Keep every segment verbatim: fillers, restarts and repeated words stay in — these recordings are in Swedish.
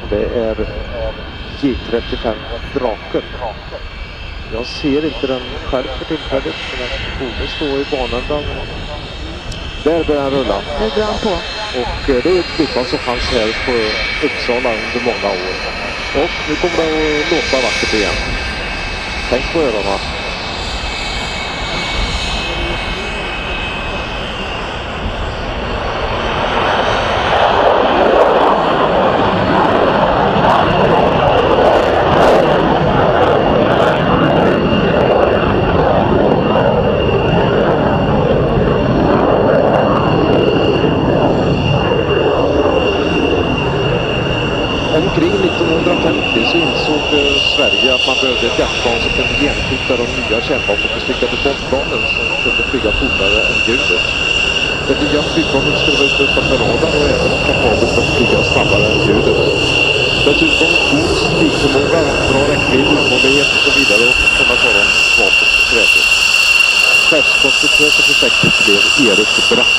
Det är J trettiofem Draken. Jag ser inte den själv för tillfället, men den borde stå i banan där. Där börjar han rulla. Nu drar han på. Och det är ett flygplan som fanns här på Uppsala under många år. Och nu kommer det att låta vackert igen. Tänk på öronen. Omkring nittonhundrafemtio så insåg Sverige att man behövde ett jaktplan som kunde genomskjuta de nya kärnvapenbestyckade bombplanen som kunde flyga fortare än ljudet. Det nya flygplanet skulle vara utrustat med radar och även kapabelt att flyga snabbare än ljudet. Dessutom god stigförmåga, bra räckvidd, uthållighet och så vidare och kunna ta dem vapen på krävdes. Chefskonstruktör för projektet blev Erik Bratt.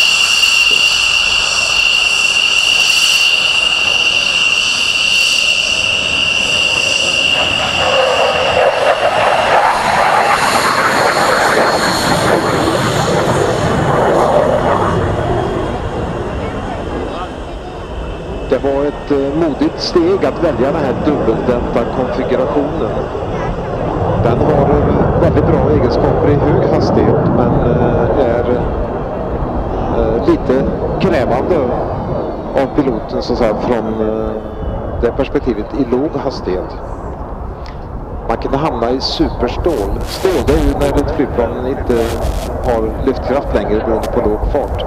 Det var ett eh, modigt steg att välja den här dubbeldämparkonfigurationen. Den har eh, väldigt bra egenskaper i hög hastighet, men eh, är eh, lite krävande av piloten så att säga, från eh, det perspektivet i låg hastighet. Man kan hamna i superstål. Stål, det är ju när ett flygplan inte har lyftkraft längre beroende på låg fart.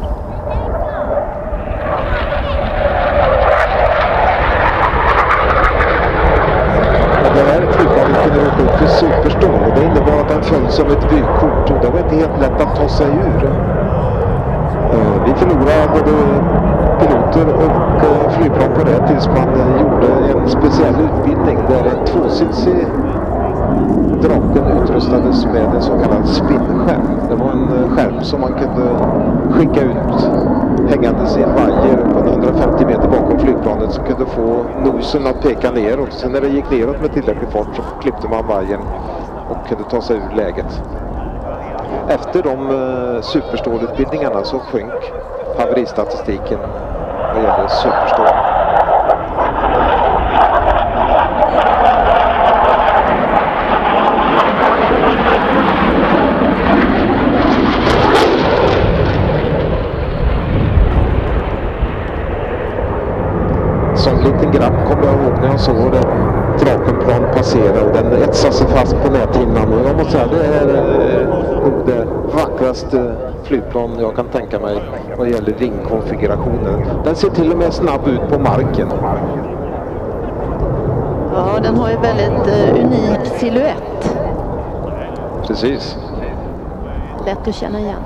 Det här flygplanet kunde åka upp till superstål och det innebar att den föll som ett vykort och det var inte helt lätt att ta sig ur. Vi förlorade både piloter och flygplan på det tills man gjorde en speciell utbildning där en tvåsitsig Draken utrustades med en så kallad spinnskärm. Det var en skärm som man kunde skicka ut hängandes i en vajer på hundrafemtio meter bakom flygplanet som kunde få nosen att peka neråt. Sen när det gick neråt med tillräcklig fart så klippte man vajern och kunde ta sig ur läget. Efter de uh, superstålutbildningarna så sjönk haveristatistiken vad gäller superstål. Som liten grabb kommer jag ihåg när jag såg det Drakenplan passera och den etsade sig fast på näthinnan och jag måste säga det är nog det vackraste flygplan jag kan tänka mig vad gäller ringkonfigurationen. Den ser till och med snabb ut på marken. Ja, den har ju väldigt uh, unik silhuett. Precis. Lätt att känna igen.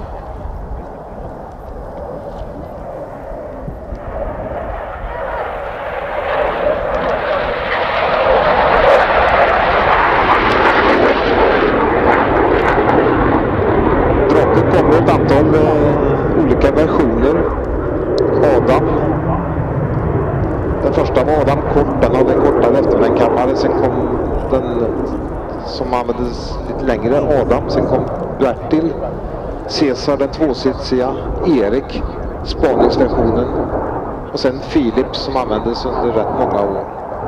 Olika versioner. Adam. Den första var Adam kort, den hade en kortare efterbrännkammare. Sen kom den som användes lite längre, Adam. Sen kom Bertil, Caesar den tvåsitsiga, Erik, spaningsversionen och sen Philips som användes under rätt många år.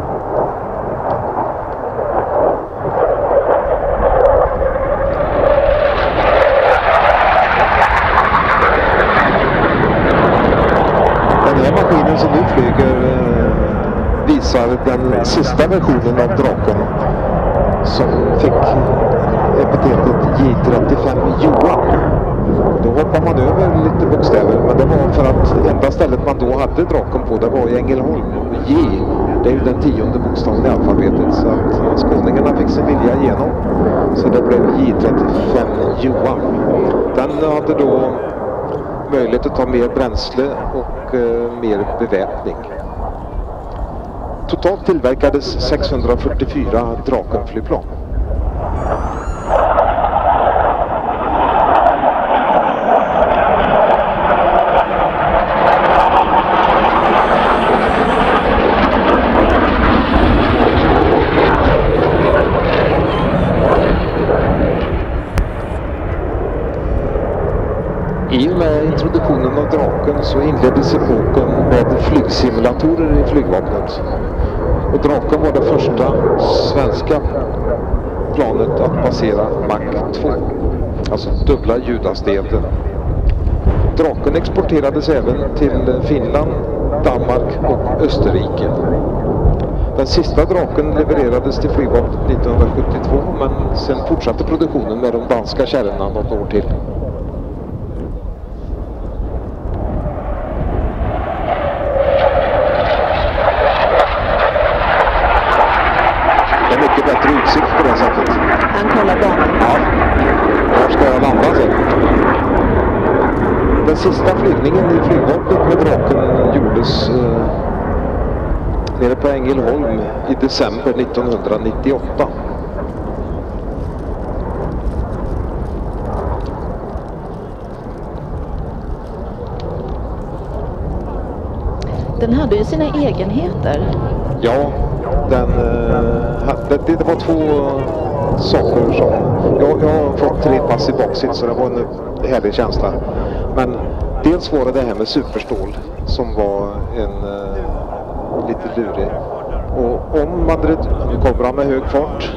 Maskinen som nu flyger eh, visar den sista versionen av Draken som fick epitetet J trettiofem Johan. Då hoppar man över lite bokstäver, men det var för att enda stället man då hade Draken på det var i Ängelholm. J, det är ju den tionde bokstaven i alfabetet, så att skåningarna fick sin vilja igenom. Så det blev J trettiofem Johan. Den hade då möjlighet att ta mer bränsle och eh, mer beväpning. Totalt tillverkades sexhundrafyrtiofyra Drakenflygplan. med introduktionen av Draken så inleddes epoken med flygsimulatorer i flygvapnet. Och Draken var det första svenska planet att passera Mach två, alltså dubbla ljudhastigheter. Draken exporterades även till Finland, Danmark och Österrike. Den sista Draken levererades till flygvapnet nittonhundrasjuttiotvå, men sen fortsatte produktionen med de danska kärrorna något år till. Det är mycket bättre utsikt på det sättet. Han kollar banan. Ja, var ska jag landa sen? Den sista flygningen i flygvapnet med Draken gjordes eh, nere på Ängelholm i december nittonhundranittioåtta. Den hade ju sina egenheter. Ja, den, det, det var två saker som... Jag, jag har fått tre pass i baksitt så det var en härlig känsla. Men dels var det det här med superstål som var en uh, lite lurig. Och om man... Nu kommer han med hög fart.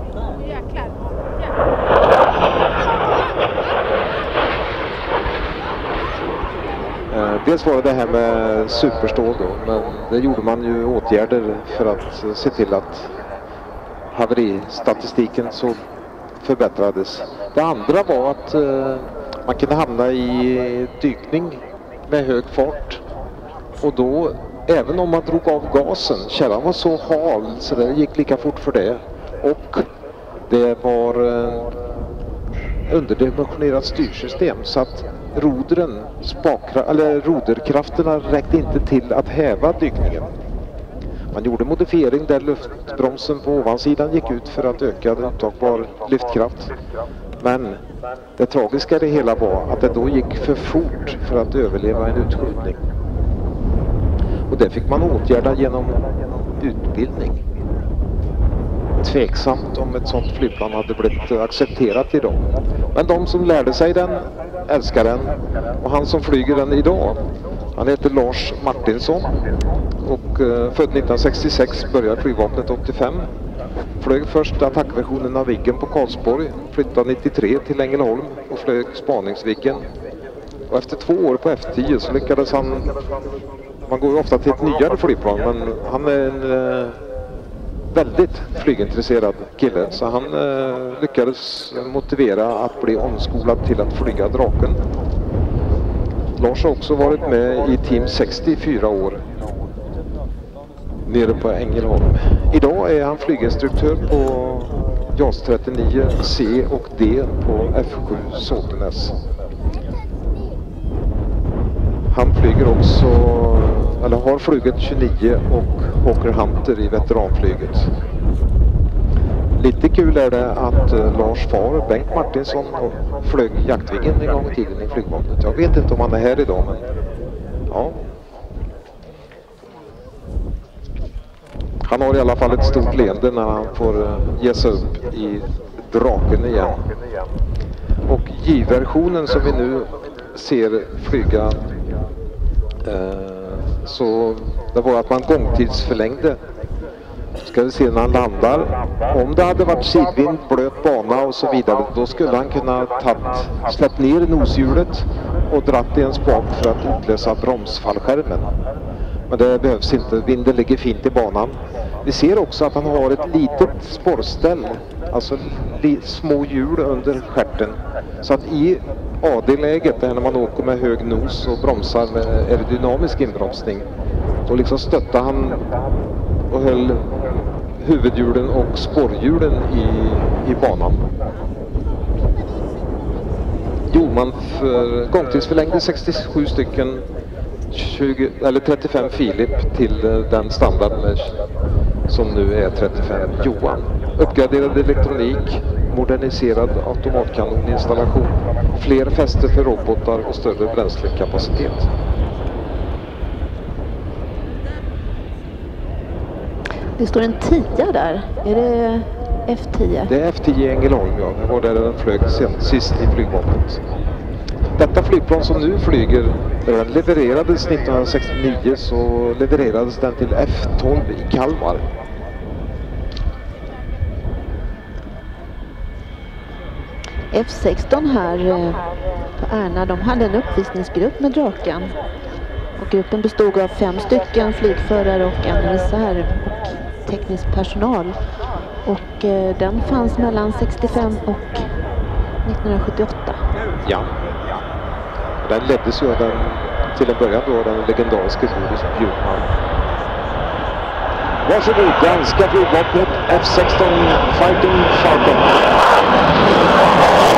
Uh, dels var det det här med superstål då, men det gjorde man ju åtgärder för att se till att haveristatistiken så förbättrades. Det andra var att uh, man kunde hamna i dykning med hög fart och då, även om man drog av gasen, kärran var så hal så det gick lika fort för det, och det var uh, underdimensionerat styrsystem så att rodren, spakra, eller roderkrafterna räckte inte till att häva dykningen. Man gjorde modifiering där luftbromsen på ovansidan gick ut för att öka uttagbar lyftkraft. Men det tragiska i det hela var att det då gick för fort för att överleva en utskjutning. Och det fick man åtgärda genom utbildning. Tveksamt om ett sånt flygplan hade blivit accepterat idag. Men de som lärde sig den älskar den, och han som flyger den idag, han heter Lars Martinsson och eh, född nittonhundrasextiosex, började flygvapnet åttiofem. Flög först attackversionen av Viggen på Karlsborg, flyttade nittiotre till Ängelholm och flög spaningsviggen. Och efter två år på F tio så lyckades han, man går ju ofta till ett nyare flygplan, men han är en eh, väldigt flygintresserad kille, så han eh, lyckades motivera att bli omskolad till att flyga Draken. Lars har också varit med i Team sextio i fyra år nere på Ängelholm. Idag är han flyginstruktör på JAS trettionio C och D på F sju Såtenäs. Han flyger också, eller har flugit tjugonio och Hawker Hunter i veteranflyget. Lite kul är det att uh, Lars far, Bengt Martinsson, flög Jaktviggen en gång i tiden i flygvapnet. Jag vet inte om han är här idag, men ja. Han har i alla fall ett stort leende när han får uh, ge sig upp i Draken igen. Och J-versionen som vi nu ser flyga, uh, så det var att man gångtidsförlängde. Ska vi se när han landar. Om det hade varit sidvind, blöt bana och så vidare, då skulle han kunna tatt, släppt ner noshjulet och dratt i en spak för att utlösa bromsfallskärmen. Men det behövs inte, vinden ligger fint i banan. Vi ser också att han har ett litet spårställ, alltså li, små hjul under stjärten. Så att i A D-läget, där när man åker med hög nos och bromsar med aerodynamisk inbromsning, då liksom stöttar han och höll huvudhjulen och spårhjulen i, i banan. Jo, man för, gångtidsförlängde sextiosju stycken tjugo, eller trettiofem Philip till den standard med, som nu är trettiofem Johan. Uppgraderad elektronik, moderniserad automatkanoninstallation, fler fäster för robotar och större bränslekapacitet. Det står en tia där. Är det F tio? Det är F tio i Ängelholm, ja. Det var där den flög sen, sist i flygvapnet. detta flygplan som nu flyger, den levererades nittonhundrasextionio, så levererades den till F tolv i Kalmar. F sexton här eh, på Ärna, de hade en uppvisningsgrupp med Draken. Och gruppen bestod av fem stycken flygförare och en reserv och teknisk personal. Och eh, den fanns mellan sextiofem och nittonhundrasjuttioåtta. Ja. Den leddes ju den, till en början då, den legendariska Boris Bjurman. Varsågod, danska flygvapnet F sexton Fighting Falcon.